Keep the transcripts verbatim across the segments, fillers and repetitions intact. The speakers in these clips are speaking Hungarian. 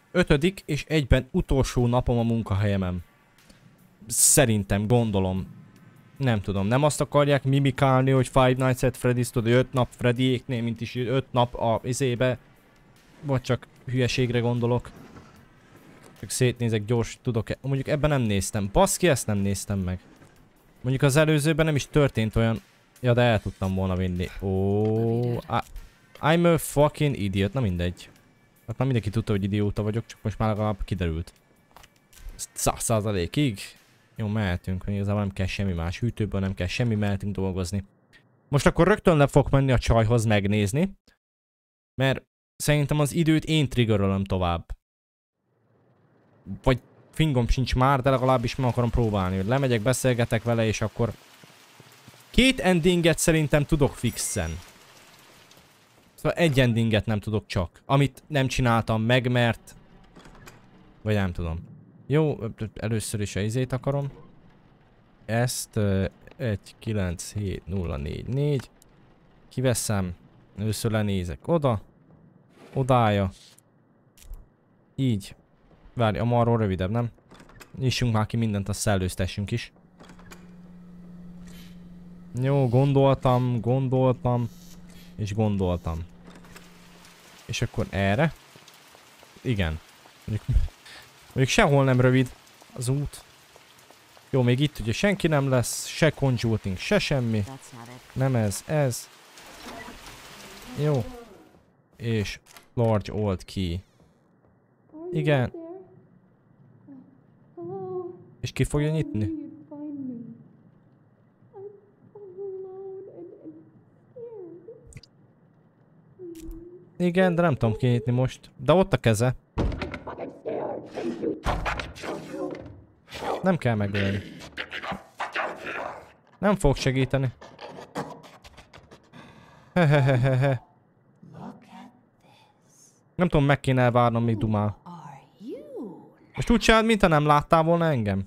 ötödik és egyben utolsó napom a munkahelyemen. Szerintem, gondolom. Nem tudom, nem azt akarják mimikálni, hogy Five Nights at Freddy's, tudod, öt nap Freddyéknél, mint is öt nap a izébe. Vagy csak hülyeségre gondolok. Csak szétnézek, gyors tudok-e. Mondjuk ebben nem néztem. Baszki, ezt nem néztem meg. Mondjuk az előzőben nem is történt olyan... Ja, de el tudtam volna vinni. Ó, I'm a fucking idiot. Na mindegy. Hát már mindenki tudta, hogy idióta vagyok, csak most már legalább kiderült. Száz százalékig. Jó, mehetünk, igazából nem kell semmi más. Hűtőből nem kell semmi, mehetünk dolgozni. Most akkor rögtön le fogok menni a csajhoz megnézni. Mert szerintem az időt én triggerölöm tovább. Vagy fingom sincs már, de legalábbis meg akarom próbálni. Hogy lemegyek, beszélgetek vele, és akkor... Két endinget szerintem tudok fixen. Szóval egy endinget nem tudok csak. Amit nem csináltam meg, mert... Vagy nem tudom. Jó, először is a izét akarom. Ezt... Uh, egy kilenc hét nulla négy négy. Kiveszem. Először lenézek oda. Odája. Így. Várj, a marról rövidebb, nem? Nyissunk már ki mindent, azt szellőztessünk is. Jó, gondoltam, gondoltam. És gondoltam. És akkor erre. Igen. Mondjuk, mondjuk sehol nem rövid az út. Jó, még itt ugye senki nem lesz, se conjunting, se semmi. Nem ez, ez. Jó. És large old key. Igen. És ki fogja nyitni? Igen, de nem tudom kinyitni most. De ott a keze. Nem kell megölni. Nem fog segíteni. Hehehehe. Nem tudom, meg kéne elvárnom, még dumál. Most úgy csináld, mintha nem láttál volna engem.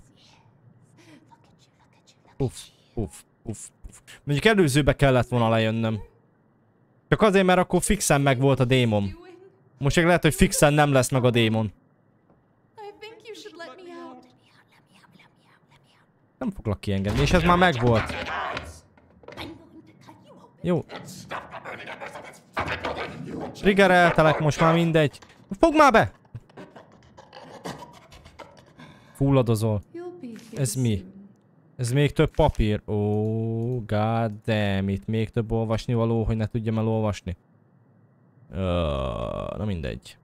Uff, uff, uff, uff. Mondjuk előzőbe kellett volna lejönnöm. Csak azért, mert akkor fixen meg volt a démon. Most csak lehet, hogy fixen nem lesz meg a démon. Nem foglak kiengedni, és ez már megvolt. Jó. Triggereltelek, most már mindegy. Fogd már be! Fulladozol. Ez mi? Ez még több papír. Ó, oh, god damn it. Még több olvasni való, hogy ne tudjam elolvasni. Uh, na mindegy.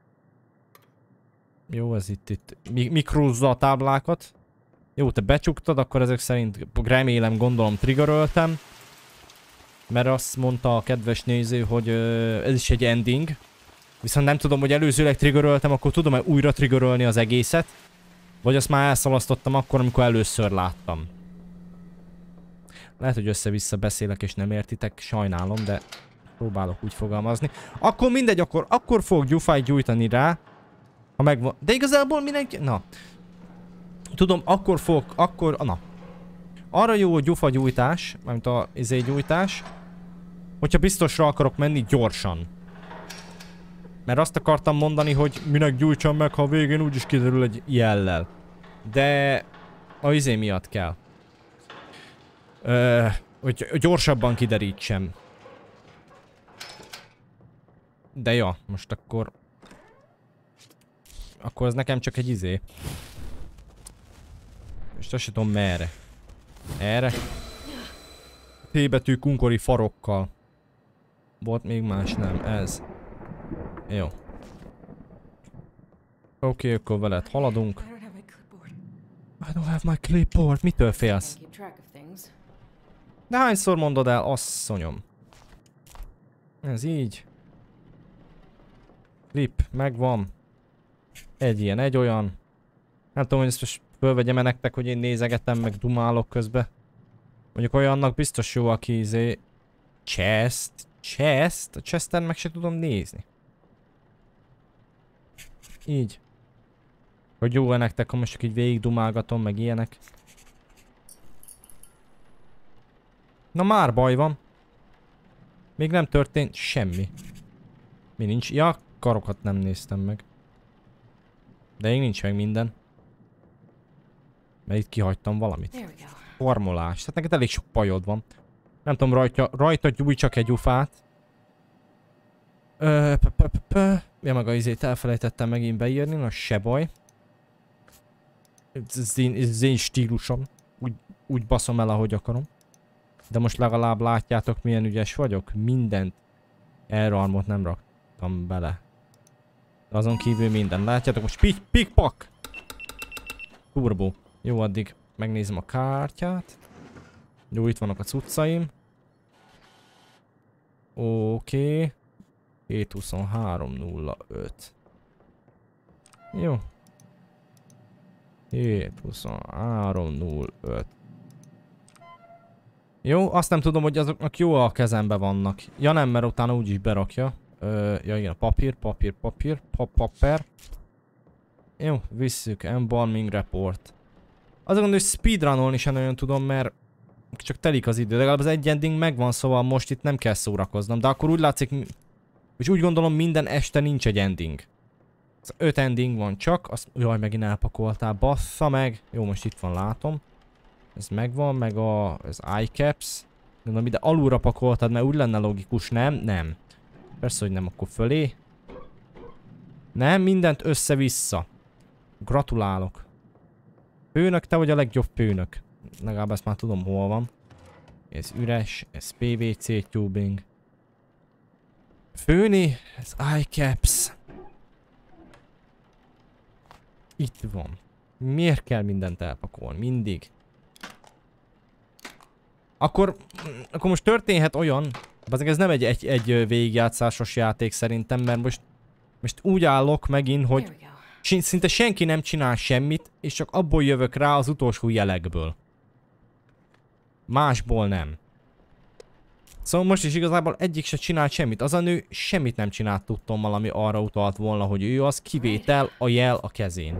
Jó, ez itt, itt. Mi mikrózza a táblákat. Jó, te becsuktad, akkor ezek szerint remélem, gondolom triggeröltem. Mert azt mondta a kedves néző, hogy uh, ez is egy ending. Viszont nem tudom, hogy előzőleg triggeröltem, akkor tudom-e újra triggerölni az egészet. Vagy azt már elszalasztottam akkor, amikor először láttam. Lehet, hogy össze-vissza beszélek és nem értitek, sajnálom, de próbálok úgy fogalmazni. Akkor mindegy, akkor, akkor fog gyufájt gyújtani rá. Ha megvan. De igazából mindenki... Na. Tudom, akkor fog... Akkor... Na. Arra jó a gyufagyújtás, mármint a izé gyújtás, hogyha biztosra akarok menni gyorsan. Mert azt akartam mondani, hogy minek gyújtsam meg, ha a végén úgyis kiderül egy jellel. De a izé miatt kell. Ö, hogy gyorsabban kiderítsem. De ja, most akkor... Akkor ez nekem csak egy izé. Most azt sem tudom merre. Erre. T betű kunkori farokkal. Volt még más, nem, ez. Jó. Oké, okay, akkor veled haladunk. I don't have my clipboard. Mitől félsz? De hányszor mondod el, asszonyom? Ez így. Clip, megvan. Egy ilyen, egy olyan. Nem tudom, hogy ezt most fölvegyem-e nektek, hogy én nézegetem, meg dumálok közbe. Mondjuk olyannak biztos jó, aki izé... Chest? Chest? A chesten meg se tudom nézni. Így. Hogy jó-e nektek, ha most csak így végig dumálgatom, meg ilyenek. Na már baj van. Még nem történt semmi. Mi nincs? Ja, karokat nem néztem meg. De még nincs meg minden. Mert itt kihagytam valamit. Formolás. Tehát neked elég sok pajod van. Nem tudom, rajta, rajta gyújt csak egy ufát. Ö, p -p -p -p. Ja, meg a izét elfelejtettem megint beírni, na se baj. Ez az én, ez az én stílusom. Úgy, úgy baszom el, ahogy akarom. De most legalább látjátok, milyen ügyes vagyok. Mindent. Airarmot nem raktam bele. De azon kívül minden. Látjátok most pik, pik, pak! Turbo. Jó, addig megnézem a kártyát. Jó, itt vannak a cuccaim. Oké. Okay. hét huszonhárom nulla öt. Jó. hét huszonhárom nulla öt. Jó, azt nem tudom, hogy azoknak jó a kezembe vannak. Ja nem, mert utána úgyis berakja. Ö, ja igen, papír, papír, papír, pap, paper. Jó, visszük. Embalming report. Azon hogy speedrunolni sem nagyon tudom, mert csak telik az idő. De legalább az egy ending megvan, szóval most itt nem kell szórakoznom. De akkor úgy látszik, és úgy gondolom minden este nincs egy ending. Az öt ending van csak, azt, jaj, megint elpakoltál, bassza meg. Jó, most itt van, látom. Ez megvan, meg a, az iCaps. Gondolom, ide alulra pakoltad, mert úgy lenne logikus, nem? Nem. Persze, hogy nem, akkor fölé. Nem, mindent össze-vissza. Gratulálok. Főnök, te vagy a legjobb főnök. Legalább ezt már tudom, hol van. Ez üres, ez pé vé cé tubing. Főni, ez iCaps. Itt van. Miért kell mindent elpakolni? Mindig. Akkor, akkor most történhet olyan, ez nem egy, egy, egy végigjátszásos játék szerintem, mert most, most úgy állok megint, hogy szinte senki nem csinál semmit, és csak abból jövök rá az utolsó jelekből. Másból nem. Szóval most is igazából egyik se csinált semmit. Az a nő semmit nem csinált tudtommal, ami arra utalt volna, hogy ő az, kivétel a jel a kezén.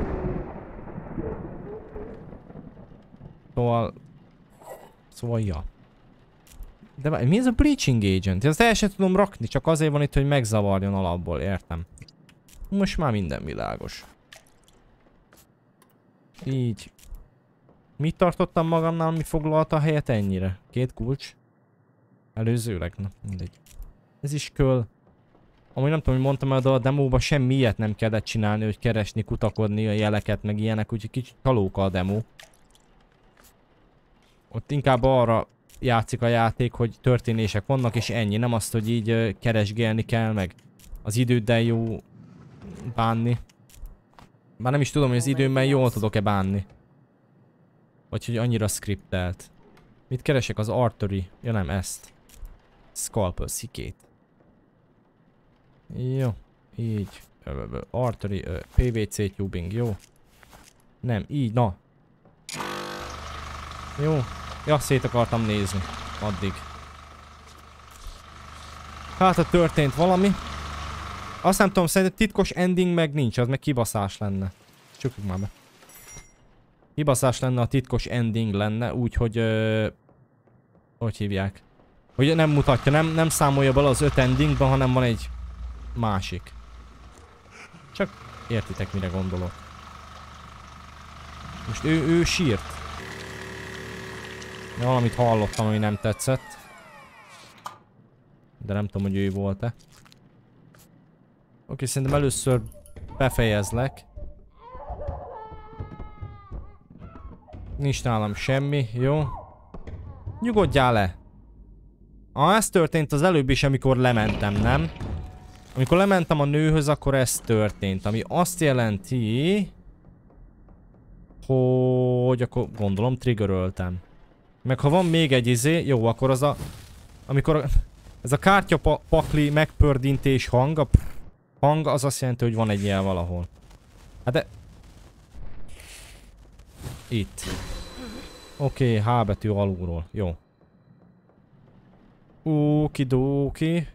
Szóval... Szóval ja. De mi ez a Bleaching Agent? Ezt el sem tudom rakni, csak azért van itt, hogy megzavarjon alapból, értem. Most már minden világos. Így. Mit tartottam magamnál, mi foglalta a helyet ennyire? Két kulcs? Előzőleg? Na, mindegy. Ez is köl. Amúgy nem tudom, hogy mondtam, de a demóban semmi ilyet nem kellett csinálni, hogy keresni, kutakodni a jeleket, meg ilyenek, úgyhogy kicsit kalóka a demo. Ott inkább arra játszik a játék, hogy történések vannak, és ennyi. Nem azt, hogy így uh, keresgélni kell, meg az időddel jó bánni. Már nem is tudom, hogy az időmmel jól tudok-e bánni. Vagy hogy annyira scriptelt. Mit keresek? Az artery. Ja nem, ezt. Scalpel, szikét. Jó. Így. Artery, uh, pé vé cé tubing, jó. Nem, így, na. Jó. Ja, szét akartam nézni. Addig. Hát, ha történt valami. Azt nem tudom, szerintem titkos ending meg nincs, az meg kibaszás lenne. Csukjuk már be. Kibaszás lenne, a titkos ending lenne, úgyhogy... Ö... Hogy hívják? Hogy nem mutatja, nem, nem számolja bele az öt endingben, hanem van egy másik. Csak értitek, mire gondolok. Most ő, ő sírt. De valamit hallottam, ami nem tetszett. De nem tudom, hogy ő volt-e. Oké, szerintem először befejezlek. Nincs nálam semmi, jó? Nyugodjál le! Ah, ez történt az előbb is, amikor lementem, nem? Amikor lementem a nőhöz, akkor ez történt. Ami azt jelenti... Hogy akkor gondolom triggeröltem. Meg ha van még egy izé, jó, akkor az a... Amikor ez a kártyapakli megpördintés hang, a hang az azt jelenti, hogy van egy jel valahol. Hát de... Itt. Oké, okay, H betű alulról, jó. Okidoki.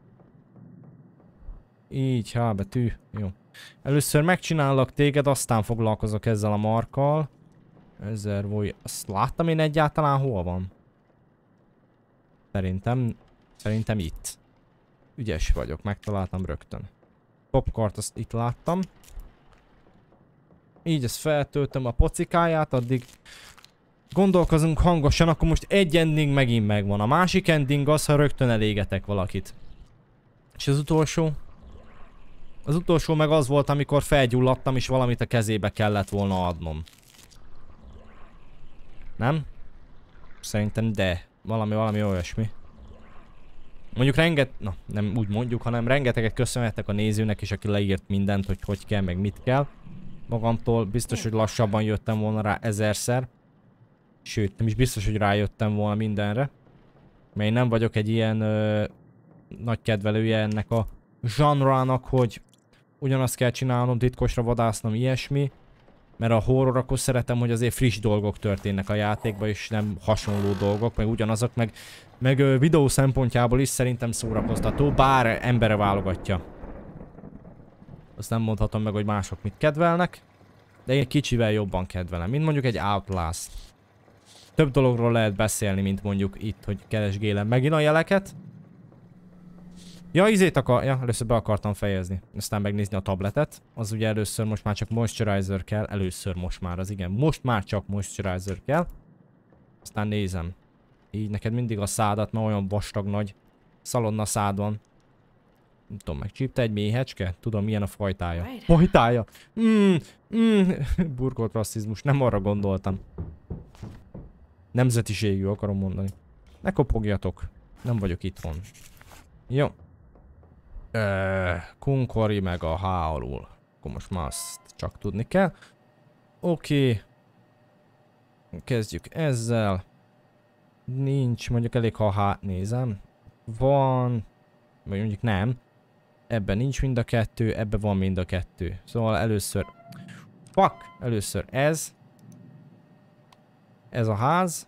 Így, H betű, jó. Először megcsinállak téged, aztán foglalkozok ezzel a markkal. Ezer volt. Azt láttam én egyáltalán hol van? Szerintem... Szerintem itt. Ügyes vagyok, megtaláltam rögtön. Popkart azt itt láttam. Így ezt feltöltöm a pocikáját, addig gondolkozunk hangosan, akkor most egy ending megint megvan. A másik ending az, ha rögtön elégetek valakit. És az utolsó? Az utolsó meg az volt, amikor felgyulladtam, és valamit a kezébe kellett volna adnom. Nem? Szerintem de. Valami, valami olyasmi. Mondjuk renget... Na, nem úgy mondjuk, hanem rengeteget köszönhetek a nézőnek is, aki leírt mindent, hogy hogy kell, meg mit kell. Magamtól biztos, hogy lassabban jöttem volna rá ezerszer. Sőt, nem is biztos, hogy rájöttem volna mindenre. Mert én nem vagyok egy ilyen ö, nagy kedvelője ennek a zsanrának, hogy ugyanazt kell csinálnom, titkosra vadásznom, ilyesmi. Mert a horror, akkor szeretem, hogy azért friss dolgok történnek a játékban, és nem hasonló dolgok, meg ugyanazok, meg, meg ö, videó szempontjából is szerintem szórakoztató, bár embere válogatja. Azt nem mondhatom meg, hogy mások mit kedvelnek, de én kicsivel jobban kedvelem, mint mondjuk egy Outlast. Több dologról lehet beszélni, mint mondjuk itt, hogy keresgélem megint a jeleket. Ja, izét akar... Ja, először be akartam fejezni. Aztán megnézni a tabletet. Az ugye először most már csak moisturizer kell. Először most már az igen. Most már csak moisturizer kell. Aztán nézem. Így neked mindig a szádat, mert olyan vastag nagy szalonna szád van. Nem tudom, megcsípte egy méhecske? Tudom, milyen a fajtája. Fajtája? Mmm, mmm. Burkolt rasszizmus. Nem arra gondoltam. Nemzetiségű akarom mondani. Ne kopogjatok. Nem vagyok itthon. Jó. Uh, Kunkori meg a H alul. Akkor most már azt csak tudni kell. Oké. Okay. Kezdjük ezzel. Nincs, mondjuk elég ha H nézem. Van. Vagy mondjuk nem. Ebben nincs mind a kettő, ebben van mind a kettő. Szóval először... Fuck! Először ez. Ez a ház.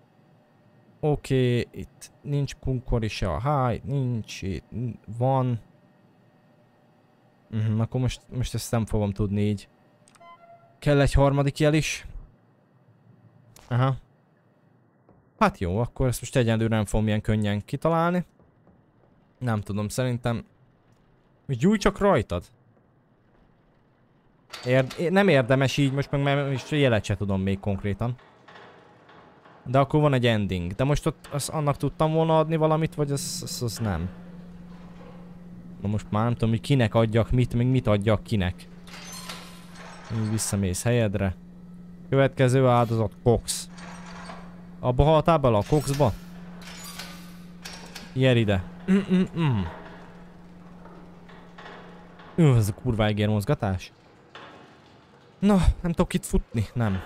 Oké, okay, itt nincs kunkori se a H, nincs, itt van. Uh-huh, akkor most, most ezt nem fogom tudni így. Kell egy harmadik jel is. Aha. Hát jó, akkor ezt most egyenlőre nem fogom ilyen könnyen kitalálni. Nem tudom, szerintem... Gyújj csak rajtad. Érd nem érdemes így, most meg mert jelet se tudom még konkrétan. De akkor van egy ending. De most ott az, annak tudtam volna adni valamit, vagy az, az, az nem. Na most már nem tudom, hogy kinek adjak mit, még mit adjak kinek. Visszamész helyedre. Következő áldozat, Cox. Abba haltál bele a Coxba? Gyere ide. Mm -mm -mm. Ú, ez a kurva egér mozgatás. Na, nem tudok itt futni, nem.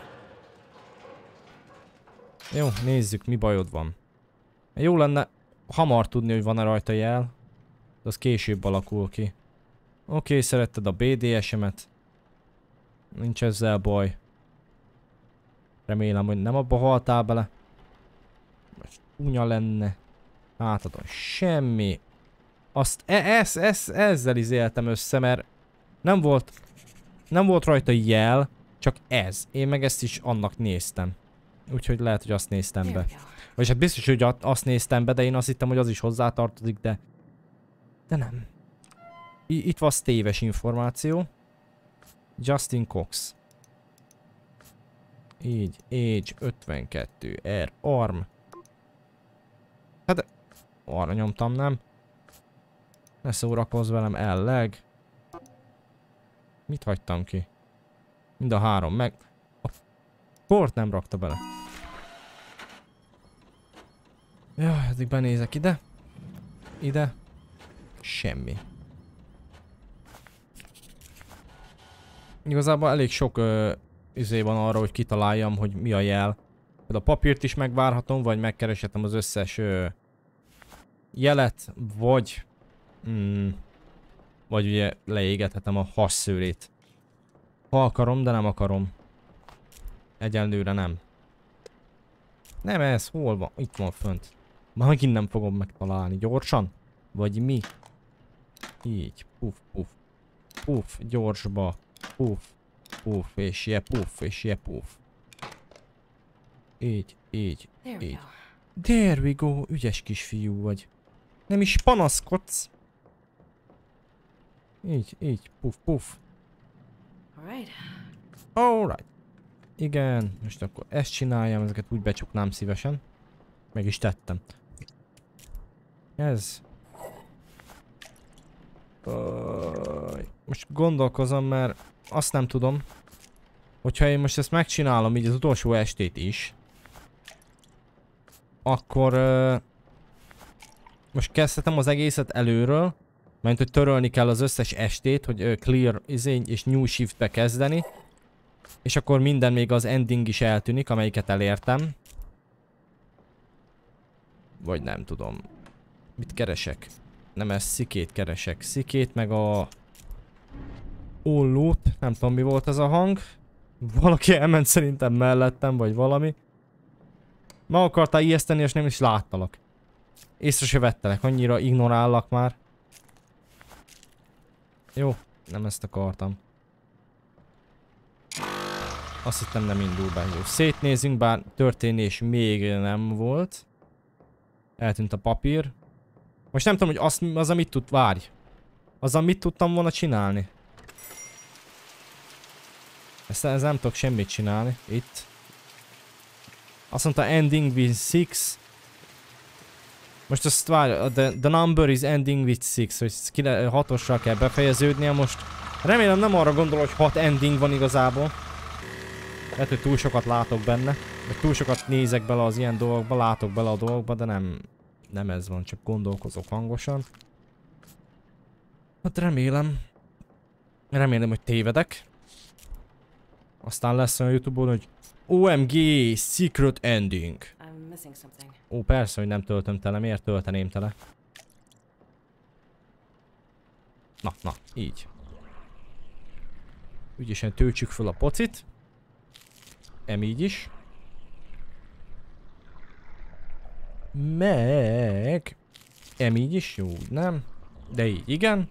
Jó, nézzük, mi bajod van. Jó lenne hamar tudni, hogy van-e rajta jel. De az később alakul ki. Oké, okay, szeretted a bé dé es-emet. Nincs ezzel baj. Remélem, hogy nem abba haltál bele. Most csúnya lenne. Hátadon semmi. Azt e ez, ez, ezzel izéltem össze, mert nem volt, nem volt rajta jel, csak ez. Én meg ezt is annak néztem. Úgyhogy lehet, hogy azt néztem be. Vagy hát biztos, hogy azt néztem be, de én azt hittem, hogy az is hozzátartozik, de... De nem. I itt van téves információ. Justin Cox. Így, age ötvenkettő, R, arm. Hát, arra nyomtam, nem? Ne szórakozz velem, elleg. Mit hagytam ki? Mind a három meg... A port nem rakta bele. Jaj, eddig benézek ide. Ide. Semmi. Igazából elég sok ö, izé van arra, hogy kitaláljam, hogy mi a jel. A papírt is megvárhatom, vagy megkereshetem az összes ö, jelet, vagy... Mm, vagy ugye leégethetem a hasszőrét. Ha akarom, de nem akarom. Egyenlőre nem. Nem ez, hol van? Itt van fönt. Megint nem fogom megtalálni. Gyorsan? Vagy mi? Így. Puff, puff. Puff, gyorsba. Puff. Puff, és je, puff, és je, puff. Így, így, így. There we go. Ügyes kisfiú vagy. Nem is panaszkodsz. Így, így. Puff, puff. Alright. Igen, most akkor ezt csináljam, ezeket úgy becsuknám szívesen. Meg is tettem. Ez. Öööööj. Most gondolkozom, mert azt nem tudom, hogyha én most ezt megcsinálom így az utolsó estét is, akkor uh, most kezdhetem az egészet előről, mert hogy törölni kell az összes estét, hogy uh, clear izé, és new shiftbe kezdeni, és akkor minden még az ending is eltűnik, amelyiket elértem. Vagy nem tudom. Mit keresek? Nem, ez szikét keresek. Szikét meg a... Ollót. Nem tudom mi volt ez a hang. Valaki elment szerintem mellettem, vagy valami. Ma akartál ijeszteni, és nem is láttalak. Észre se vettelek, annyira ignorállak már. Jó, nem ezt akartam. Azt hittem nem indul be. Jó, szétnézünk, bár történés még nem volt. Eltűnt a papír. Most nem tudom, hogy azt, az a mit tud... Várj. Azzal mit tudtam volna csinálni? Ezt, ezt nem tudok semmit csinálni. Itt. Azt mondta ending with six. Most azt várj, the, the number is ending with six, hogy hatossal kell befejeződnie most. Remélem nem arra gondol, hogy hat ending van igazából. Lehet, hogy túl sokat látok benne. Vagy túl sokat nézek bele az ilyen dolgokba, látok bele a dolgokba, de nem, nem ez van, csak gondolkozok hangosan. Hát remélem. Remélem, hogy tévedek. Aztán lesz olyan YouTube-on, hogy O M G Secret Ending. Ó, persze, hogy nem töltöm tele. Miért tölteném tele? Na, na, így. Ügyesen töltsük fel a pocit. Em így is. Meg... Em így is, jó, nem? De így, igen.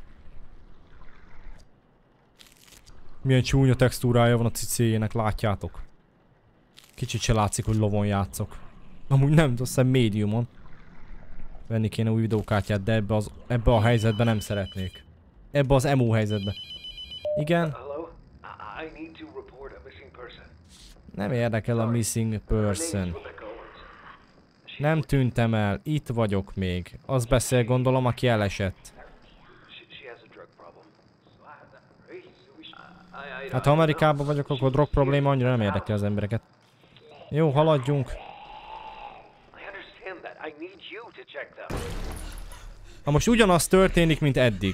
Milyen csúnya textúrája van a cicéjének, látjátok? Kicsit se látszik, hogy lovon játszok. Amúgy nem, azt hiszem médiumon. Venni kéne új videókártyát, de ebbe, az, ebbe a helyzetben nem szeretnék. Ebbe az emo helyzetbe. Igen. Nem érdekel a missing person. Nem tűntem el, itt vagyok még. Az beszél, gondolom, aki elesett. Hát ha Amerikában vagyok, akkor drog probléma annyira nem érdekel az embereket. Jó, haladjunk. Na most ugyanaz történik, mint eddig.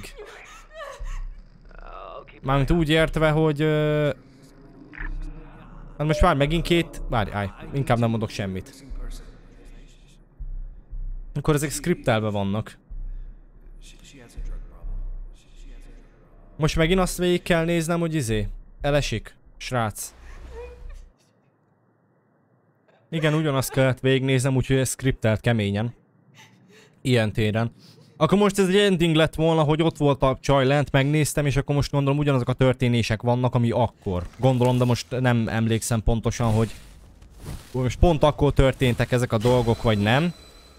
Mármint úgy értve, hogy... Uh... Hát most várj, megint két... Várj, állj, inkább nem mondok semmit. Akkor ezek skriptelve vannak. Most megint azt végig kell néznem, hogy izé... Elesik, srác. Igen, ugyanazt kellett végignéznem, úgyhogy ez skriptelt keményen. Ilyen téren. Akkor most ez egy ending lett volna, hogy ott volt a csaj lent, megnéztem, és akkor most gondolom ugyanazok a történések vannak, ami akkor. Gondolom, de most nem emlékszem pontosan, hogy... Most pont akkor történtek ezek a dolgok, vagy nem.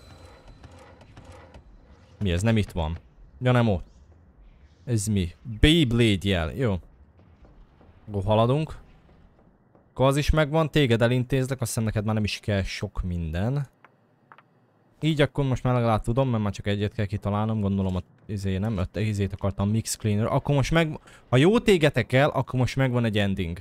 Mi ez? Nem itt van. Ja, nem ott. Ez mi? Beyblade jel. Jó. Akkor haladunk. Akkor az is megvan, téged elintézlek, azt hiszem neked már nem is kell sok minden. Így akkor most már legalább tudom, mert már csak egyet kell kitalálnom, gondolom a izé nem, öt izét akartam, mix cleaner. Akkor most meg, ha jó tégetek el, akkor most megvan egy ending.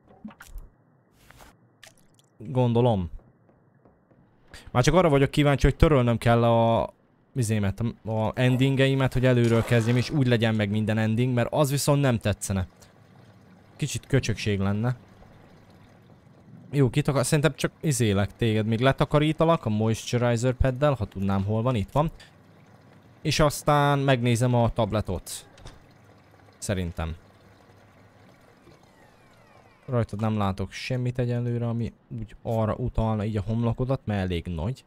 Gondolom. Már csak arra vagyok kíváncsi, hogy törölnöm kell a izémet, a endingeimet, hogy előről kezdjem, és úgy legyen meg minden ending, mert az viszont nem tetszene. Kicsit köcsökség lenne. Jó, kitakar... Szerintem csak izélek téged. Még letakarítalak a moisturizer paddel, ha tudnám hol van, itt van. És aztán megnézem a tabletot. Szerintem. Rajtad nem látok semmit egyenlőre, ami úgy arra utalna így a homlokodat, mert elég nagy.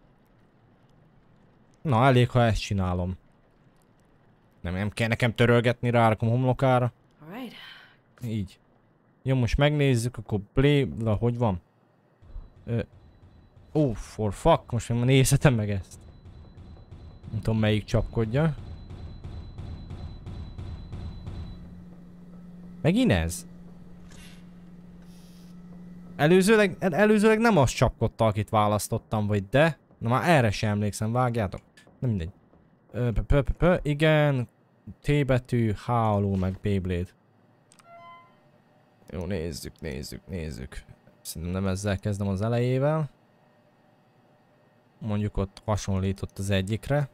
Na, elég, ha ezt csinálom. Nem, nem kell nekem törölgetni, rárakom homlokára. Így. Jó, most megnézzük, akkor play... La, hogy van? Ö... Oh, for fuck, most már nézhetem meg ezt. Nem tudom melyik csapkodja. Megint ez? Előzőleg, előzőleg nem azt csapkodta, akit választottam, vagy de. Na már erre sem emlékszem, vágjátok. Nem mindegy. Ö, p -p -p -p igen. T betű, H alul, meg Beyblade. Jó, nézzük, nézzük, nézzük. Szerintem nem ezzel kezdem az elejével. Mondjuk ott hasonlított az egyikre.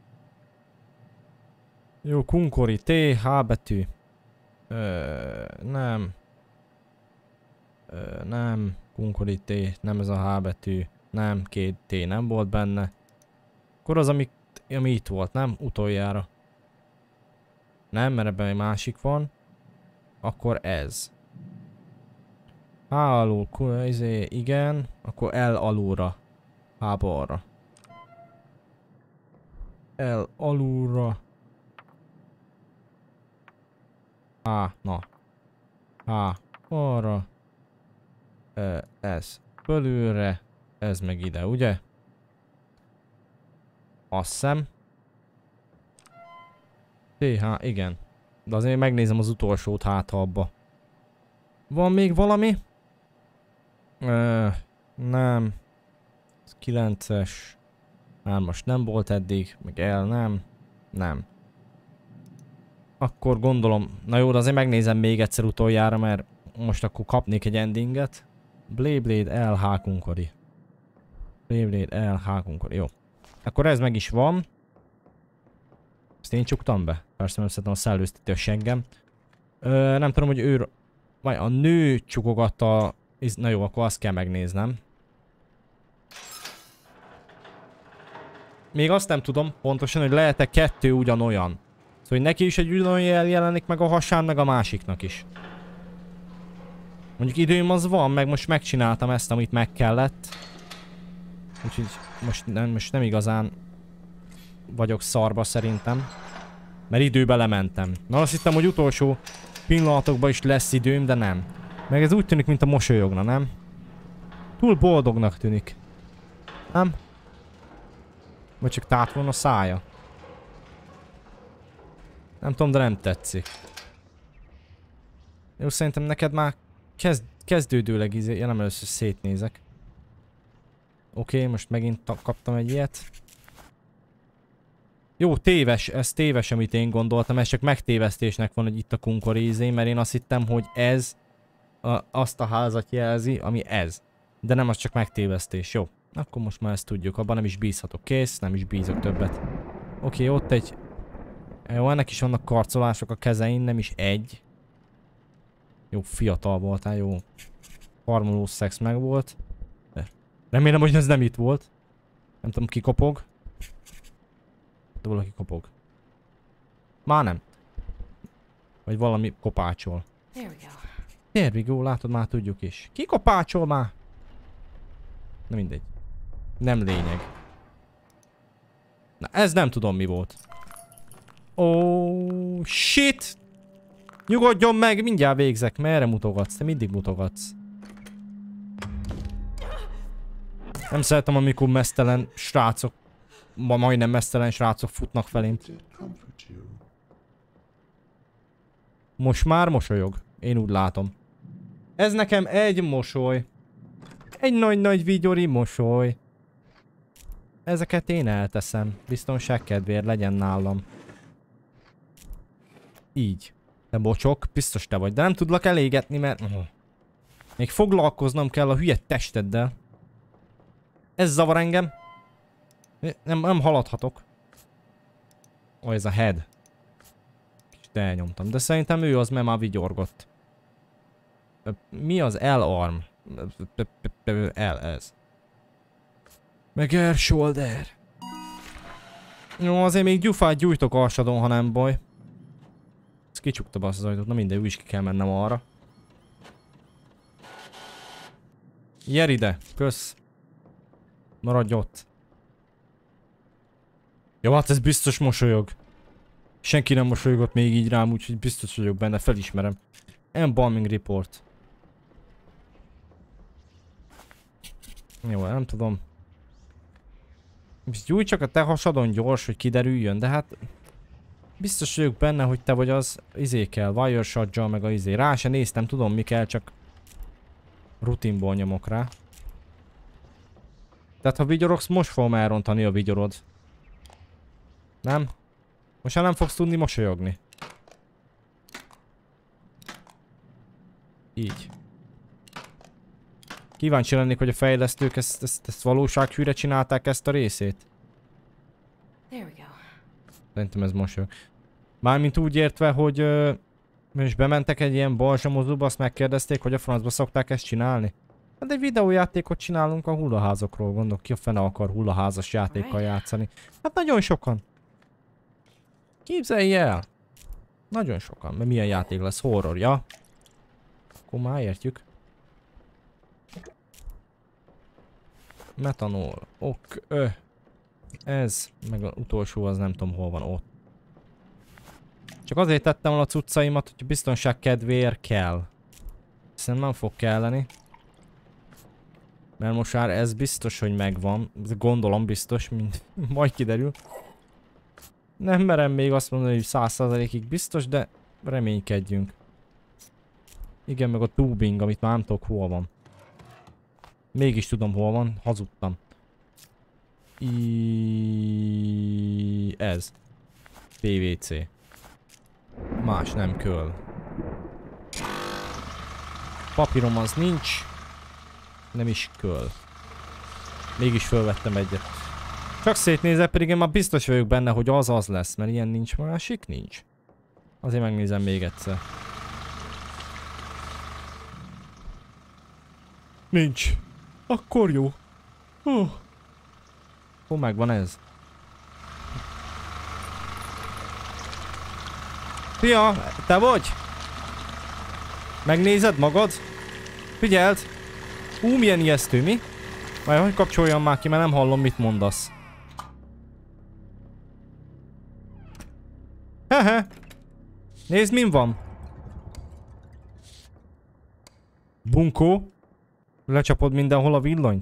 Jó, Kunkori, T, H betű. Ö, nem. Ö, nem. Kunkori, T, nem ez a H betű. Nem, két T nem volt benne. Akkor az, ami, ami itt volt, nem? Utoljára. Nem, mert ebben egy másik van. Akkor ez. H alul, izé, igen. Akkor L alulra. H balra. L alulra. H, na. H balra. Ez fölülre. Ez meg ide, ugye? Azt hiszem. T H, igen. De azért megnézem az utolsót, hát ha abba. Van még valami? Ö, nem. Ez kilences. hármas nem volt eddig. Meg el nem. Nem. Akkor gondolom. Na jó, de azért megnézem még egyszer utoljára, mert most akkor kapnék egy endinget. Beyblade L H Kunkori. Beyblade L H Kunkori. Jó. Akkor ez meg is van. Ezt én csuktam be. Persze nem szeretem a szellőztető a seggem. Ö, nem tudom, hogy ő... Vagy a nő csukogatta... Na jó, akkor azt kell megnéznem. Még azt nem tudom pontosan, hogy lehet-e kettő ugyanolyan. Szóval, hogy neki is egy ugyanolyan jel jelenik meg a hasán, meg a másiknak is. Mondjuk időm az van, meg most megcsináltam ezt, amit meg kellett. Úgyhogy most nem, most nem igazán vagyok szarba szerintem. Mert időbe lementem. Na azt hittem, hogy utolsó pillanatokban is lesz időm, de nem. Meg ez úgy tűnik, mint a mosolyogna, nem? Túl boldognak tűnik. Nem? Vagy csak tát van a szája. Nem tudom, de nem tetszik. Jó, szerintem neked már kezd, kezdődőleg izé... Ja, nem, először szétnézek. Oké, okay, most megint kaptam egy ilyet. Jó, téves, ez téves, amit én gondoltam, ez csak megtévesztésnek van, hogy itt a Kunkori izé, mert én azt hittem, hogy ez a, azt a házat jelzi, ami ez. De nem, az csak megtévesztés, jó. Akkor most már ezt tudjuk, abban nem is bízhatok, kész, nem is bízok többet. Oké, okay, ott egy... Jó, ennek is vannak karcolások a kezein, nem is egy. Jó, fiatal voltál, jó. Harmolós szex meg volt. De remélem, hogy ez nem itt volt. Nem tudom, ki kopog. De valaki kopog. Már nem. Vagy valami kopácsol. There we go, látod, már tudjuk is. Ki kopácsol már? Na mindegy. Nem lényeg. Na ez nem tudom mi volt. Oh shit! Nyugodjon meg, mindjárt végzek. Merre mutogatsz? Te mindig mutogatsz. Nem szeretem, amikor meztelen srácok, ma majdnem meztelen srácok futnak felém. Most már mosolyog. Én úgy látom. Ez nekem egy mosoly. Egy nagy-nagy vigyori mosoly. Ezeket én elteszem. Biztonság kedvéért legyen nálam. Így. Te bocsok, biztos te vagy, de nem tudlak elégetni, mert... Uh, még foglalkoznom kell a hülye testeddel. Ez zavar engem. Nem, nem haladhatok. Ó, ez a head. Kicsit elnyomtam, de szerintem ő az, mert már vigyorgott. Mi az L-arm? L ez. Meg air shoulder. Jó, azért még gyufát gyújtok alsadon, ha nem baj. Ez kicsukta azt az ajtót, na mindegy, úgy is ki kell mennem arra. Gyere ide, kösz. Maradj ott. Jó, hát ez biztos mosolyog. Senki nem mosolyogott még így rám, úgyhogy biztos vagyok benne, felismerem. Embalming report. Jó, nem tudom. Gyújts csak a te hasadon gyors, hogy kiderüljön, de hát... Biztos vagyok benne, hogy te vagy az izé kell, wire shot-jal meg a izé. Rá se néztem, tudom mi kell, csak... Rutinból nyomok rá. Tehát ha vigyorogsz, most fogom elrontani a vigyorod. Nem? Most már nem fogsz tudni mosolyogni. Így. Kíváncsi lennék, hogy a fejlesztők ezt, ezt, ezt valósághűre csinálták ezt a részét. Szerintem ez mosolyog. Mármint úgy értve, hogy ö, most bementek egy ilyen balzsamozóba, azt megkérdezték, hogy a francba szokták ezt csinálni. Hát egy videójátékot csinálunk a hullaházakról, gondolok, ki a fene akar hullaházas játékkal játszani. Hát nagyon sokan. Képzelj el! Nagyon sokan, mert milyen játék lesz? Horror, ja? Akkor már értjük. Metanol, ok, ö. Ez, meg az utolsó az nem tudom hol van ott. Csak azért tettem el a cuccaimat, hogy biztonság kedvéért kell. Szerintem nem fog kelleni. Mert most már ez biztos, hogy megvan. Gondolom biztos, mint majd kiderül. Nem merem még azt mondani, hogy száz százalékig biztos, de reménykedjünk. Igen, meg a tubing, amit már nem tudok hol van. Mégis tudom hol van, hazudtam. I... Ez. pé vé cé. Más nem köl. Papírom az nincs. Nem is köl. Mégis fölvettem egyet. Csak szétnézek, pedig én már biztos vagyok benne, hogy az az lesz, mert ilyen nincs, másik nincs. Azért megnézem még egyszer. Nincs. Akkor jó. Oh. Hol megvan ez? Fia, te vagy? Megnézed magad? Figyeld! Ú, milyen ijesztő, mi? Majd hogy kapcsoljam már ki, mert nem hallom, mit mondasz. Hehe! Nézd, min van? Bunkó? Lecsapod mindenhol a villanyt?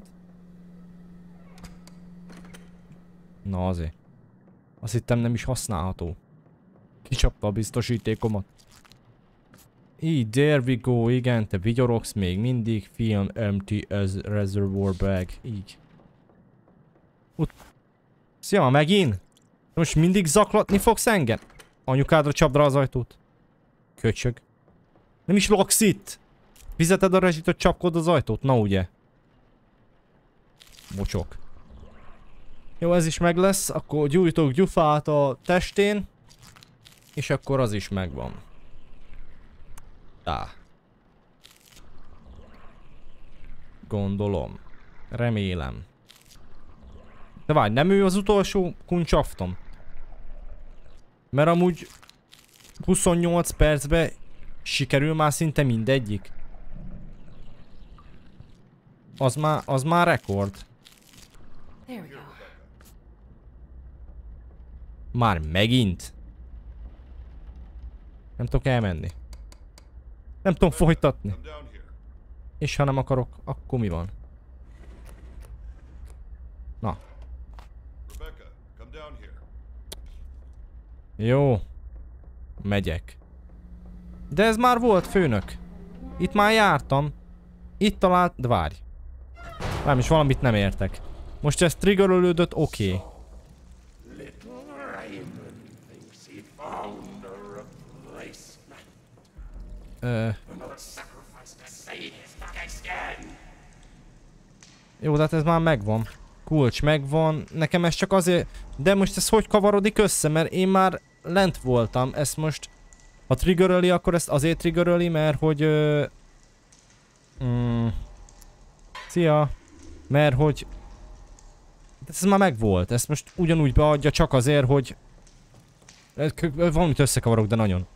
Na azért. Azt hittem nem is használható. Kicsapta a biztosítékomat. Így, there we go, igen, te vigyorogsz még mindig. Film empty as reservoir bag. Így. Ut Szia, megint? Most mindig zaklatni fogsz engem? Anyukádra csapd rá az ajtót. Köcsög. Nem is laksz itt. Fizeted a rezsit, hogy csapkod az ajtót? Na ugye. Bocsok. Jó, ez is meg lesz. Akkor gyújtok gyufát a testén. És akkor az is megvan. Tá. Gondolom. Remélem. De várj, nem ő az utolsó kuncsaftom? Mert amúgy huszonnyolc percben sikerül már szinte mindegyik. Az már, az már rekord. Már megint? Nem tudok elmenni. Nem tudom folytatni. És ha nem akarok, akkor mi van? Na. Jó. Megyek. De ez már volt, főnök. Itt már jártam. Itt talált... De várj. Nem is valamit nem értek. Most ez triggerölődött, oké. Okay. Ö... Jó, de hát ez már megvan. Kulcs megvan. Nekem ez csak azért... De most ez hogy kavarodik össze? Mert én már lent voltam. Ezt most... Ha triggeröli, akkor ezt azért triggeröli, mert hogy... Ö... Mm... Szia! Mert hogy... Ez már megvolt. Ezt most ugyanúgy beadja csak azért, hogy... Valamit összekavarok, de nagyon.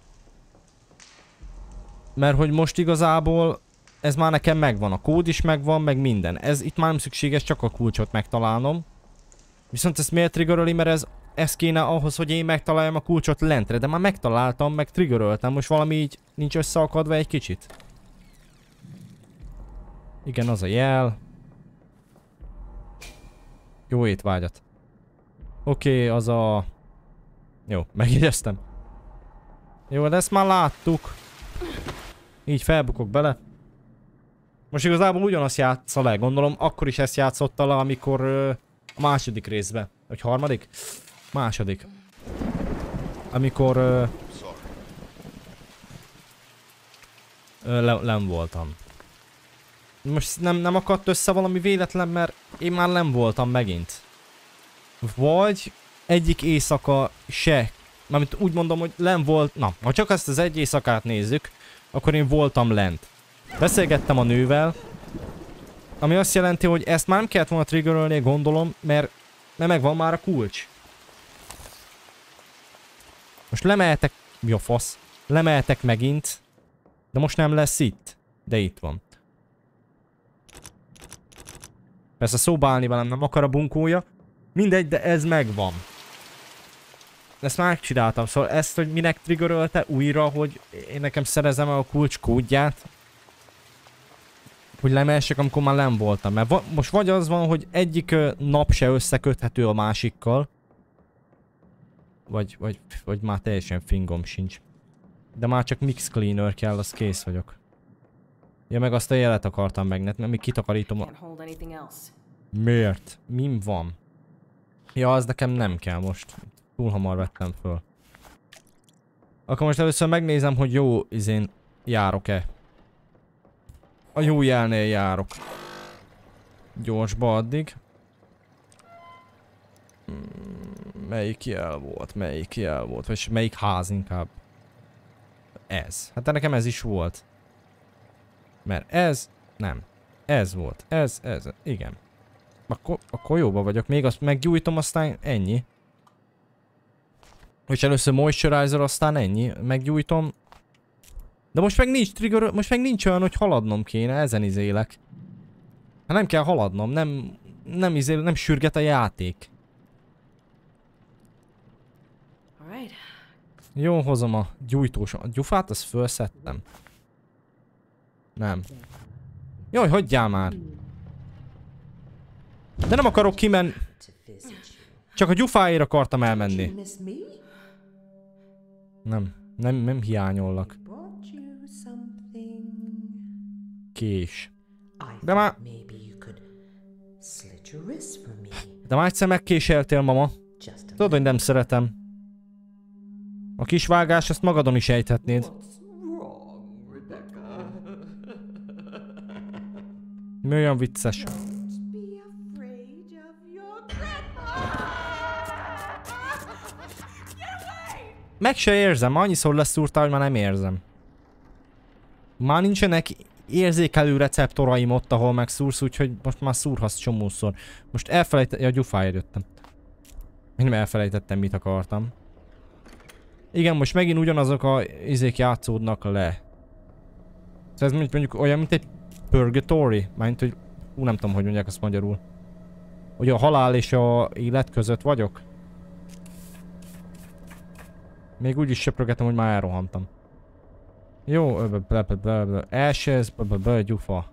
Mert hogy most igazából... Ez már nekem megvan. A kód is megvan, meg minden. Ez itt már nem szükséges, csak a kulcsot megtalálnom. Viszont ezt miért triggeröli, mert ez... Ez kéne ahhoz, hogy én megtaláljam a kulcsot lentre. De már megtaláltam, meg triggeröltem. Most valami így nincs összeakadva egy kicsit. Igen, az a jel. Jó étvágyat. Oké, okay, az a... Jó, megjegyeztem. Jó, de ezt már láttuk. Így felbukok bele. Most igazából ugyanazt játsza le, gondolom, akkor is ezt játszotta le, amikor uh, a második részbe. Vagy harmadik? Második. Amikor uh, uh, le, len voltam. Most nem, nem akadt össze valami véletlen, mert én már nem voltam megint. Vagy egyik éjszaka se. Mármint úgy mondom, hogy len volt. Na, ha csak ezt az egy éjszakát nézzük, akkor én voltam lent. Beszélgettem a nővel, ami azt jelenti, hogy ezt már nem kellett volna triggerölni, gondolom, mert, mert megvan már a kulcs. Most lemehetek, mi a fasz? Lemehetek megint, de most nem lesz itt. De itt van. Persze szóba állni velem nem akar a bunkója. Mindegy, de ez megvan. Ezt már megcsináltam, szóval ezt, hogy minek triggerölte újra, hogy én nekem szerezem a kulcs kódját. Hogy lemehessek, amikor már nem voltam. Mert va most vagy az van, hogy egyik ö, nap se összeköthető a másikkal. Vagy, vagy, vagy már teljesen fingom sincs. De már csak mix cleaner kell, az kész vagyok. Ja, meg azt a jelet akartam megnet, mert még kitakarítom a... Miért? Mim van? Ja, az nekem nem kell most. Túl hamar vettem föl. Akkor most először megnézem, hogy jó izén járok-e. A jó jelnél járok. Gyorsba addig. Melyik jel volt? Melyik jel volt? Vagy melyik ház inkább? Ez. Hát de nekem ez is volt. Mert ez... Nem. Ez volt. Ez, ez. Igen. Akkor, akkor jóba vagyok. Még azt meggyújtom, aztán ennyi. És először moisturizer, aztán ennyi. Meggyújtom. De most meg nincs trigger, most meg nincs olyan, hogy haladnom kéne, ezen izélek. Hát nem kell haladnom, nem, nem izél, nem sürget a játék. Jó, hozom a gyújtós, a gyufát, azt felszettem. Nem. Jaj, hagyjál már! De nem akarok kimenni. Csak a gyufáért akartam elmenni. Nem, nem, nem hiányollak. Kés. De már... De már egyszer megkéseltél, mama. Tudod, hogy nem szeretem. A kis vágás, ezt magadon is ejthetnéd. Mi olyan vicces? Meg se érzem, annyiszor leszúrtál, hogy már nem érzem. Már nincsenek érzékelő receptoraim ott, ahol megszúrsz, úgyhogy most már szúrhatsz csomószor. Most elfelejtettem, ja, gyufáért jöttem. Én nem elfelejtettem, mit akartam. Igen, most megint ugyanazok a izék játszódnak le. Szóval ez mondjuk olyan, mint egy purgatory, mármint, hogy... Ú, nem tudom, hogy mondják azt magyarul. Hogy a halál és a élet között vagyok. Még úgy is söprögetem, hogy már elrohantam. Jó, Ashes, gyufa.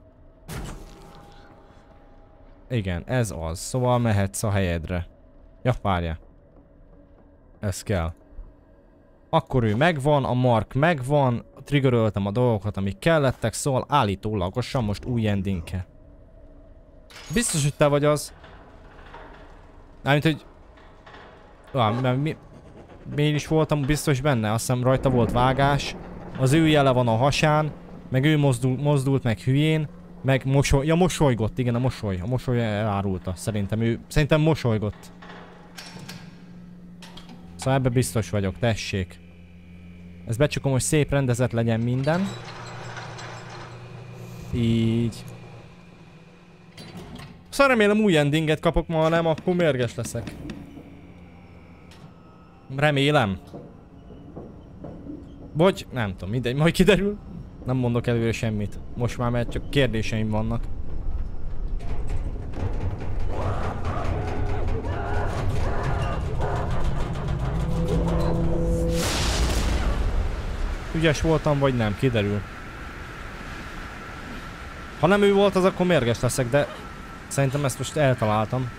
Igen, ez az. Szóval mehetsz a helyedre. Ja, várjál. Ez kell. Akkor ő megvan, a mark megvan, triggeröltem a dolgokat, amik kellettek, szóval állítólagosan most új ending kell. Biztos, hogy te vagy az. Mármint, hogy... Ah, mert mi... Én is voltam biztos benne, azt hiszem rajta volt vágás. Az ő jele van a hasán, meg ő mozdul, mozdult meg hülyén, meg mosoly... Ja, mosolygott, igen, a mosoly. A mosoly elárulta. Szerintem ő... Szerintem mosolygott. Szóval ebbe biztos vagyok, tessék. Ezt becsukom, hogy szép rendezett legyen minden. Így. Szóval remélem új endinget kapok ma, ha nem, akkor mérges leszek. Remélem. Vagy, nem tudom, mindegy, majd kiderül. Nem mondok előre semmit. Most már, mert csak kérdéseim vannak. Ügyes voltam, vagy nem, kiderül. Ha nem ő volt az, akkor mérges leszek, de szerintem ezt most eltaláltam.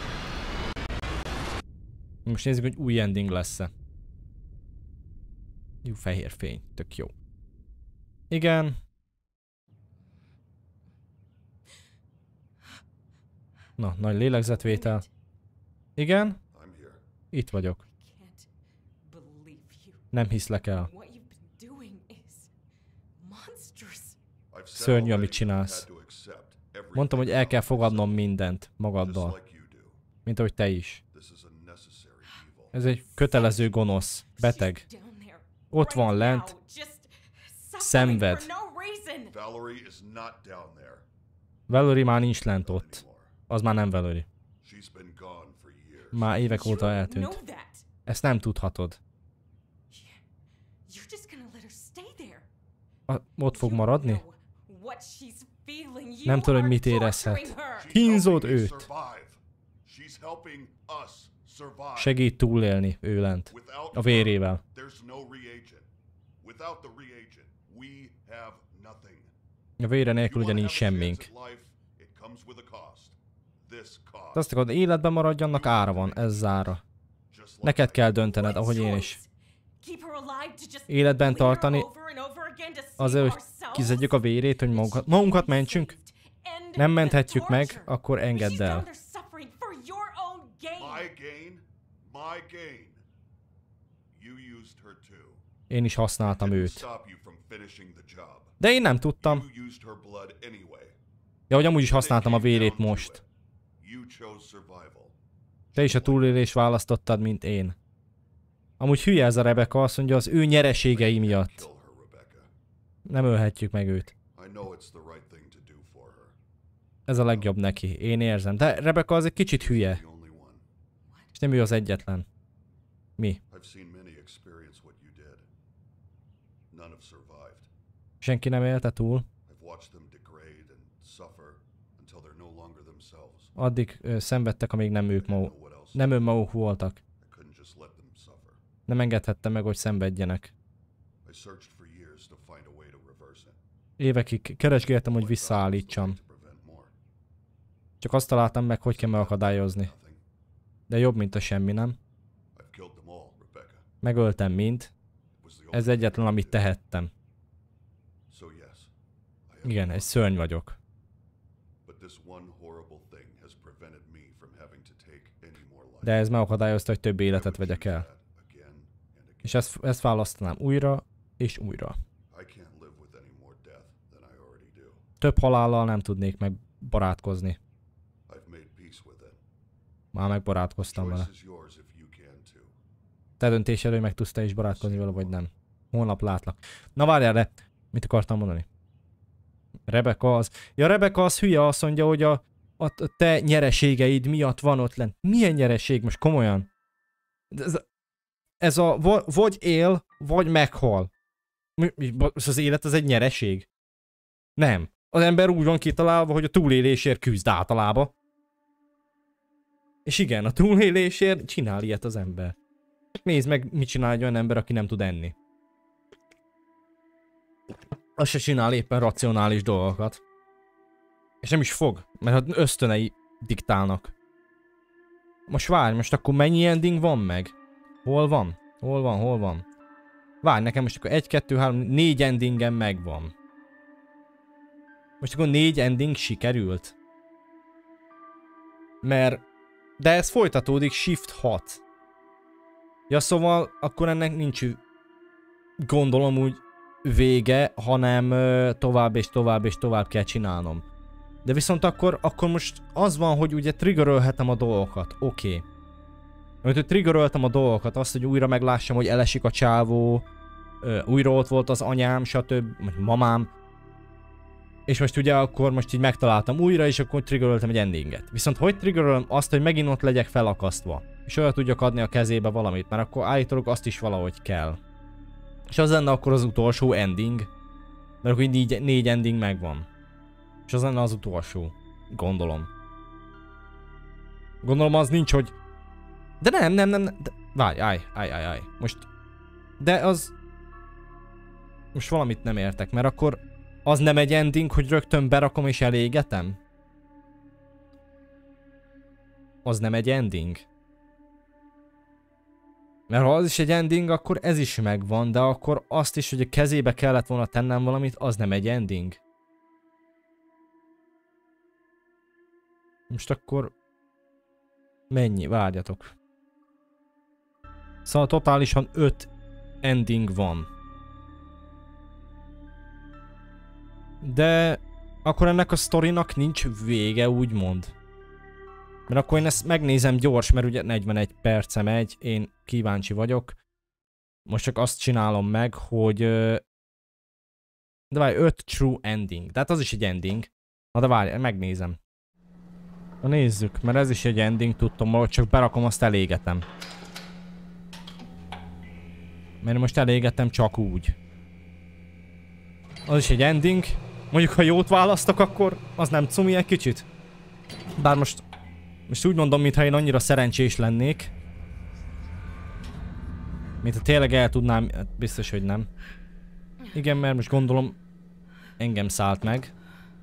Most nézzük, hogy új ending lesz-e. Jó, fehér fény. Tök jó. Igen. Na, nagy lélegzetvétel. Igen? Itt vagyok. Nem hiszlek el. Szörnyű, amit csinálsz. Mondtam, hogy el kell fogadnom mindent magaddal. Mint ahogy te is. Ez egy kötelező gonosz. Beteg. Ott van lent. Szenved. Valerie már nincs lent ott. Az már nem Valerie. Már évek óta eltűnt. Ezt nem tudhatod. A, ott fog maradni? Nem tudom, hogy mit érezhet. Kínzod őt. Segít túlélni ő lent. A vérével. A vére nélkül ugye nincs semmink. De azt akarod, életben maradj, annak ára van, ez zára. Neked kell döntened, ahogy én is. Életben tartani, azért, hogy kizedjük a vérét, hogy magunkat, magunkat mentsünk. Nem menthetjük meg, akkor engedd el. Én is használtam őt. De én nem tudtam. Ja, hogy amúgy is használtam a vérét most. Te is a túlélést választottad, mint én. Amúgy hülye ez a Rebecca, azt mondja, az ő nyereségei miatt. Nem ölhetjük meg őt. Ez a legjobb neki, én érzem. De Rebecca az egy kicsit hülye. És nem ő az egyetlen. Mi? Senki nem élte túl. Addig ö, szenvedtek, amíg nem ők maguk, nem önmaguk voltak. Nem engedhettem meg, hogy szenvedjenek. Évekig keresgéltem, hogy visszaállítsam. Csak azt találtam meg, hogy kell megakadályozni. De jobb, mint a semmi, nem? Megöltem mind. Ez egyetlen, amit tehettem. Igen, egy szörny vagyok. De ez megakadályozta, hogy több életet vegyek el. És ezt, ezt választanám újra és újra. Több halállal nem tudnék megbarátkozni. Már megbarátkoztam vele. Te döntésed, hogy meg tudsz te is barátkozni vele, vagy nem. Holnap látlak. Na várjál, de mit akartam mondani? Rebecca az. Ja, Rebecca az hülye, azt mondja, hogy a, a te nyereségeid miatt van ott lent. Milyen nyereség? Most komolyan? Ez, ez a vagy él, vagy meghal. Az élet az egy nyereség? Nem. Az ember úgy van kitalálva, hogy a túlélésért küzd általában. És igen, a túlélésért csinál ilyet az ember. Nézd meg, mit csinál egy olyan ember, aki nem tud enni. Az se csinál éppen racionális dolgokat. És nem is fog, mert ösztönei diktálnak. Most várj, most akkor mennyi ending van meg? Hol van? Hol van, hol van? Várj, nekem most akkor egy, kettő, három, négy endingen megvan. Most akkor négy ending sikerült. Mert... De ez folytatódik shift hat. Ja, szóval akkor ennek nincs... Gondolom úgy vége, hanem tovább és tovább és tovább kell csinálnom. De viszont akkor, akkor most az van, hogy ugye triggerölhetem a dolgokat. Oké. Okay. Mert hogy triggeröltem a dolgokat, azt, hogy újra meglássam, hogy elesik a csávó, újra ott volt az anyám, stb. Vagy mamám. És most ugye akkor most így megtaláltam újra, és akkor triggeröltem egy endinget. Viszont hogy triggerölöm azt, hogy megint ott legyek felakasztva. És olyat tudjak adni a kezébe valamit, mert akkor állítólag azt is valahogy kell. És az lenne akkor az utolsó ending. Mert akkor így négy, négy ending megvan. És az lenne az utolsó. Gondolom. Gondolom az nincs, hogy... De nem, nem, nem, nem. De... Várj, állj, állj, állj, állj. Most... De az... Most valamit nem értek, mert akkor... Az nem egy ending, hogy rögtön berakom és elégetem? Az nem egy ending? Mert ha az is egy ending, akkor ez is megvan, de akkor azt is, hogy a kezébe kellett volna tennem valamit, az nem egy ending. Most akkor... Mennyi? Várjatok. Szóval totálisan öt ending van. De... Akkor ennek a sztorinak nincs vége, úgymond. Mert akkor én ezt megnézem gyors, mert ugye negyvenegy perce megy, én kíváncsi vagyok. Most csak azt csinálom meg, hogy... De várj, öt true ending. Tehát az is egy ending. Na de várj, megnézem. Na nézzük, mert ez is egy ending, tudtam, hogy csak berakom, azt elégetem. Mert most elégetem csak úgy. Az is egy ending. Mondjuk, ha jót választok, akkor az nem cumi egy kicsit. Bár most... Most úgy mondom, mintha én annyira szerencsés lennék. Mint ha tényleg el tudnám... Biztos, hogy nem. Igen, mert most gondolom... Engem szállt meg.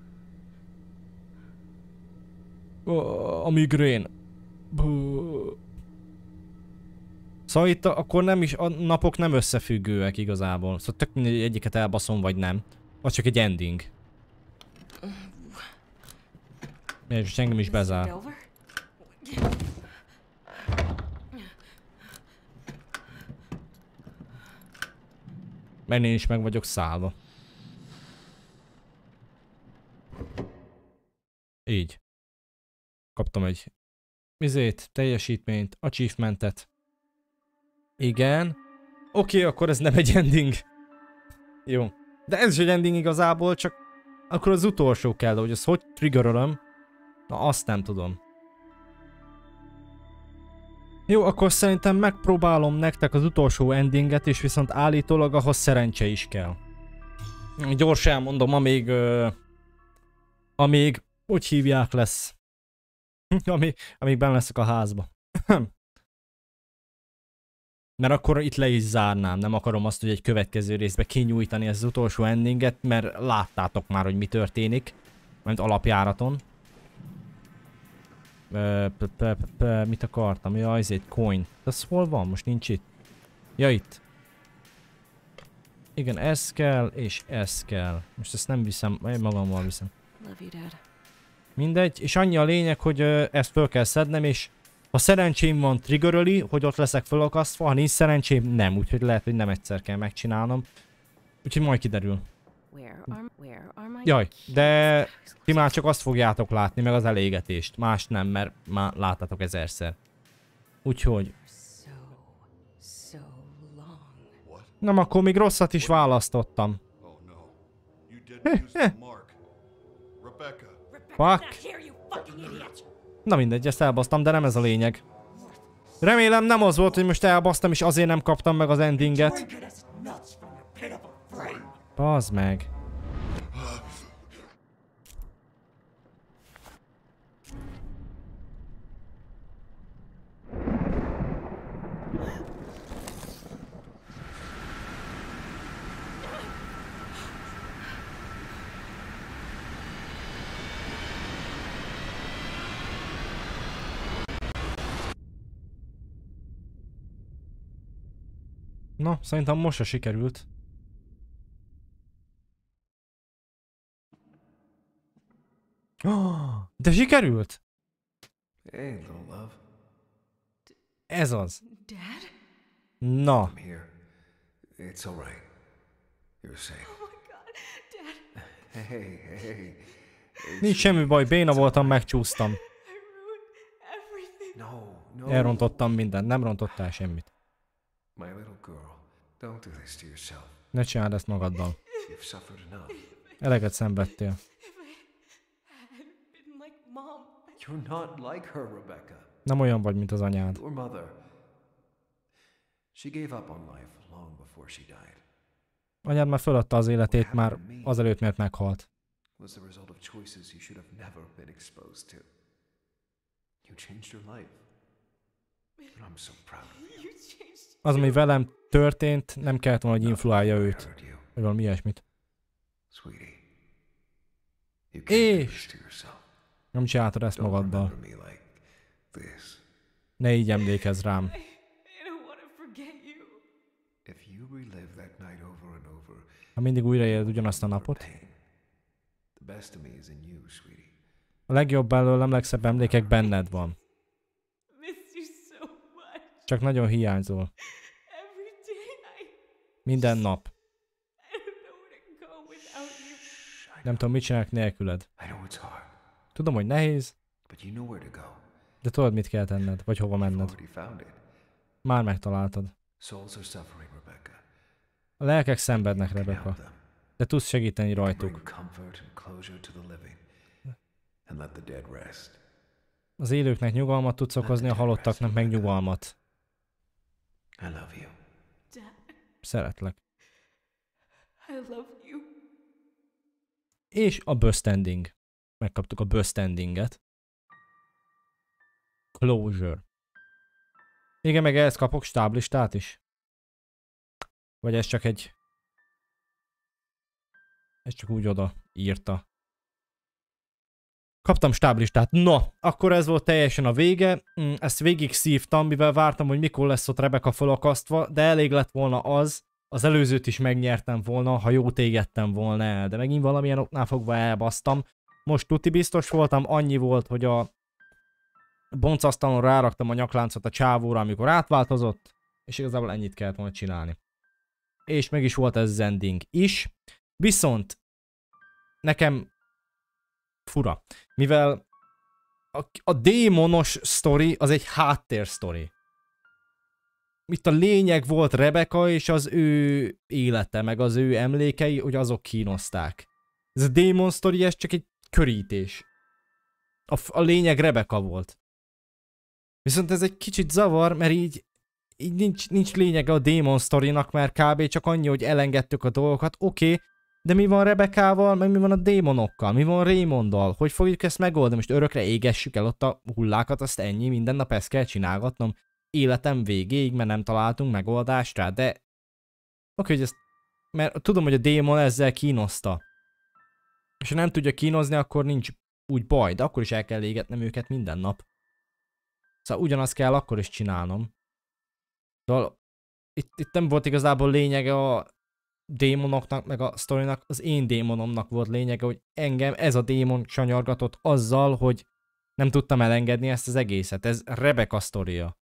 A migrén. Szóval itt akkor nem is... A napok nem összefüggőek igazából. Szóval tök mindegy, egyiket elbaszom, vagy nem. Az csak egy ending. És engem is bezár. Mert én is meg vagyok szállva. Így. Kaptam egy izét, teljesítményt, achievementet. Igen. Oké, okay, akkor ez nem egy ending. Jó. De ez is egy ending igazából, csak akkor az utolsó kell, de hogy az hogy triggerölöm. Na azt nem tudom. Jó, akkor szerintem megpróbálom nektek az utolsó endinget, és viszont állítólag ahhoz szerencse is kell. Gyors elmondom, amíg... Uh, amíg... Hogy hívják lesz? amíg, amíg benne leszek a házba. Mert akkor itt le is zárnám, nem akarom azt, hogy egy következő részbe kinyújtani az utolsó endinget, mert láttátok már, hogy mi történik. Mert alapjáraton. Mit akartam? Ja, ezért coin. Ez hol van? Most nincs itt. Ja, itt. Igen, ez kell, és ez kell. Most ezt nem viszem, én magammal viszem. Mindegy, és annyi a lényeg, hogy ezt föl kell szednem, és ha szerencsém van, triggeröli, hogy ott leszek fölakasztva, ha nincs szerencsém, nem, úgyhogy lehet, hogy nem egyszer kell megcsinálnom. Úgyhogy majd kiderül. Jaj, de ti már csak azt fogjátok látni, meg az elégetést. Más nem, mert már láttátok ezerszer. Úgyhogy... Nem, akkor még rosszat is választottam. Fuck. Na mindegy, ezt elbasztam, de nem ez a lényeg. Remélem nem az volt, hogy most elbasztam, és azért nem kaptam meg az endinget. Bazd meg. Na, szerintem most se sikerült. Oh, de sikerült? Ez az. Na. Nincs semmi baj, béna voltam, megcsúsztam. Elrontottam mindent, nem rontottál semmit. Ne csináld ezt magaddal. Eleget szenvedtél. Nem olyan vagy, mint az anyád. Anyád már föladta az életét már azelőtt, mert meghalt. Az, ami velem történt, nem kellett volna, hogy influálja őt. Vagy valami ilyesmit. És... Nem csináltad ezt magaddal. Ne így emlékezz rám. Ha mindig újraéled ugyanazt a napot. A legjobb belőlem, legszebb emlékek benned van. Csak nagyon hiányzol. Minden nap. Nem tudom, mit csinálok nélküled. Tudom, hogy nehéz, de tudod, mit kell tenned, vagy hova menned. Már megtaláltad. A lelkek szenvednek, Rebecca, de tudsz segíteni rajtuk. Az élőknek nyugalmat tudsz okozni, a halottaknak meg nyugalmat. Szeretlek. És a burst ending. Megkaptuk a burst endinget. Closure. Igen, meg ehhez kapok stáblistát is. Vagy ez csak egy... Ez csak úgy oda írta. Kaptam stáblistát. No, akkor ez volt teljesen a vége. Ezt végig szívtam, mivel vártam, hogy mikor lesz ott Rebecca felakasztva, de elég lett volna az. Az előzőt is megnyertem volna, ha jót égettem volna el, de megint valamilyen oknál fogva elbasztam. Most tuti biztos voltam, annyi volt, hogy a boncasztalon ráraktam a nyakláncot a csávóra, amikor átváltozott, és igazából ennyit kellett volna csinálni. És meg is volt ez az ending is. Viszont nekem fura, mivel a, a démonos sztori az egy háttér sztori. Itt a lényeg volt Rebecca és az ő élete, meg az ő emlékei, hogy azok kínozták. Ez a démon sztori, ez csak egy körítés. A, a lényeg Rebecca volt. Viszont ez egy kicsit zavar, mert így, így nincs, nincs lényege a démon sztorinak, mert kb. Csak annyi, hogy elengedtük a dolgokat, oké, okay, de mi van Rebeccával, meg mi van a démonokkal, mi van Raymonddal, hogy fogjuk ezt megoldani, most örökre égessük el ott a hullákat, azt ennyi, minden nap ezt kell csinálgatnom. Életem végéig, mert nem találtunk megoldást rá, de... Oké, hogy ezt... Mert tudom, hogy a démon ezzel kínozta. És ha nem tudja kínozni, akkor nincs úgy baj, de akkor is el kell égetnem őket minden nap. Szóval ugyanazt kell akkor is csinálnom. Szóval... Itt, itt nem volt igazából lényege a démonoknak, meg a sztorinak, az én démonomnak volt lényege, hogy engem ez a démon sanyargatott azzal, hogy nem tudtam elengedni ezt az egészet. Ez Rebecca sztoria.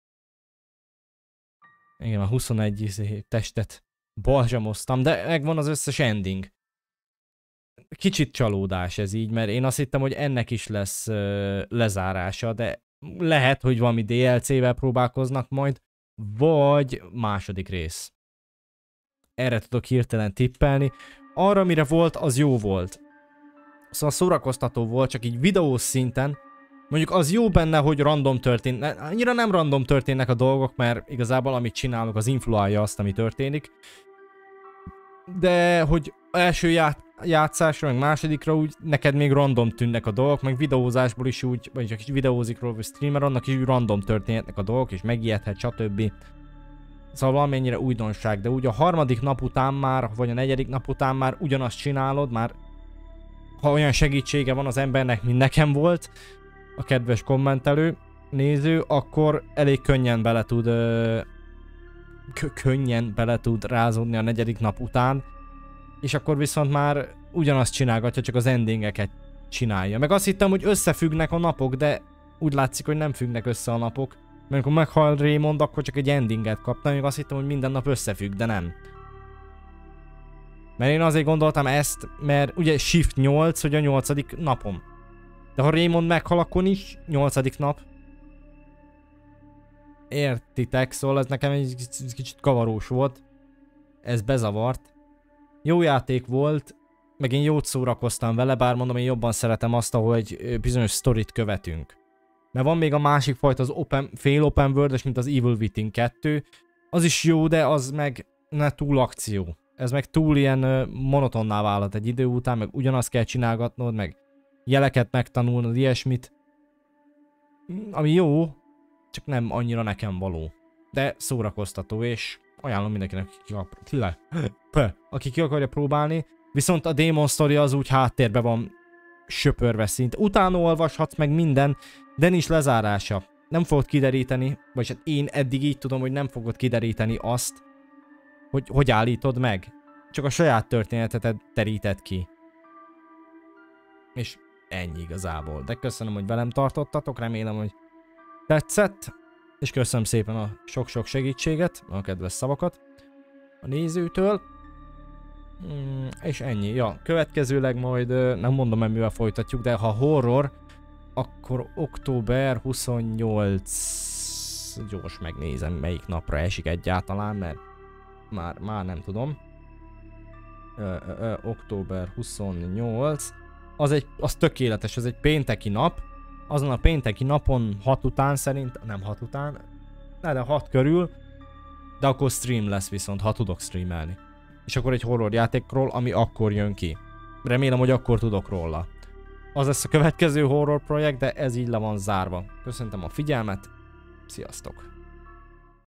Igen, a huszonegy testet balzsamoztam, de megvan az összes ending. Kicsit csalódás ez így, mert én azt hittem, hogy ennek is lesz uh, lezárása, de lehet, hogy valami dé el cé-vel próbálkoznak majd, vagy második rész. Erre tudok hirtelen tippelni. Arra, mire volt, az jó volt. Szóval szórakoztató volt, csak így videós szinten. Mondjuk az jó benne, hogy random történt. Annyira nem random történnek a dolgok, mert igazából amit csinálok, az influálja azt, ami történik. De hogy első ját játszásra, meg másodikra úgy neked még random tűnnek a dolgok, meg videózásból is úgy, vagy csak videózik róla, vagy streamer, annak is úgy random történhetnek a dolgok, és megijedhet, stb. Szóval valamennyire újdonság, de úgy a harmadik nap után már, vagy a negyedik nap után már ugyanazt csinálod, már ha olyan segítsége van az embernek, mint nekem volt, a kedves kommentelő, néző, akkor elég könnyen bele tud ö, könnyen bele tud rázódni a negyedik nap után, és akkor viszont már ugyanazt csinálgatja, csak az endingeket csinálja. Meg azt hittem, hogy összefüggnek a napok, de úgy látszik, hogy nem függnek össze a napok. Mert amikor meghal Raymond, akkor csak egy endinget kaptam, még azt hittem, hogy minden nap összefügg, de nem. Mert én azért gondoltam ezt, mert ugye shift nyolc, hogy a nyolcadik napom. De ha Raymond meghal, akkor nincs nyolcadik nap. Értitek, szóval ez nekem egy kicsit kavarós volt. Ez bezavart. Jó játék volt, meg én jót szórakoztam vele, bár mondom, én jobban szeretem azt, ahogy bizonyos sztorit követünk. Mert van még a másik fajta, az open, fél open world, mint az Evil Within kettő. Az is jó, de az meg ne túl akció. Ez meg túl ilyen uh, monotonná válhat egy idő után, meg ugyanazt kell csinálgatnod, meg jeleket megtanulnod, ilyesmit. Ami jó, csak nem annyira nekem való. De szórakoztató, és ajánlom mindenkinek, aki ki akarja próbálni. Viszont a Demon Story az úgy háttérbe van söpörve szint. Utána olvashatsz meg minden, de nincs lezárása. Nem fogod kideríteni, vagy hát én eddig így tudom, hogy nem fogod kideríteni azt, hogy hogy állítod meg. Csak a saját történetetet teríted ki. És ennyi igazából. De köszönöm, hogy velem tartottatok, remélem, hogy tetszett. És köszönöm szépen a sok-sok segítséget, a kedves szavakat a nézőtől. Mm, és ennyi. Ja, következőleg majd nem mondom, hogy mivel folytatjuk, de ha horror, akkor október huszonnyolc... Gyors megnézem, melyik napra esik egyáltalán, mert már, már nem tudom. Ö, ö, ö, október huszonnyolc. Az, egy, az tökéletes, az egy pénteki nap. Azon a pénteki napon hat után szerint, nem hat után, de, de hat körül, de akkor stream lesz viszont, ha tudok streamelni. És akkor egy horror játékról, ami akkor jön ki. Remélem, hogy akkor tudok róla. Az lesz a következő horror projekt, de ez így le van zárva. Köszöntöm a figyelmet, sziasztok!